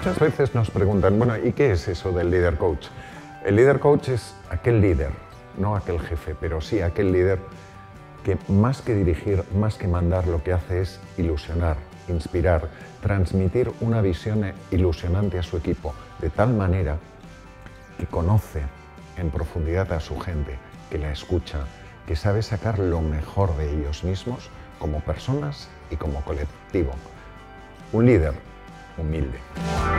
Muchas veces nos preguntan, bueno, ¿y qué es eso del líder coach? El líder coach es aquel líder, no aquel jefe, pero sí aquel líder que más que dirigir, más que mandar, lo que hace es ilusionar, inspirar, transmitir una visión ilusionante a su equipo, de tal manera que conoce en profundidad a su gente, que la escucha, que sabe sacar lo mejor de ellos mismos como personas y como colectivo. Un líder humilde.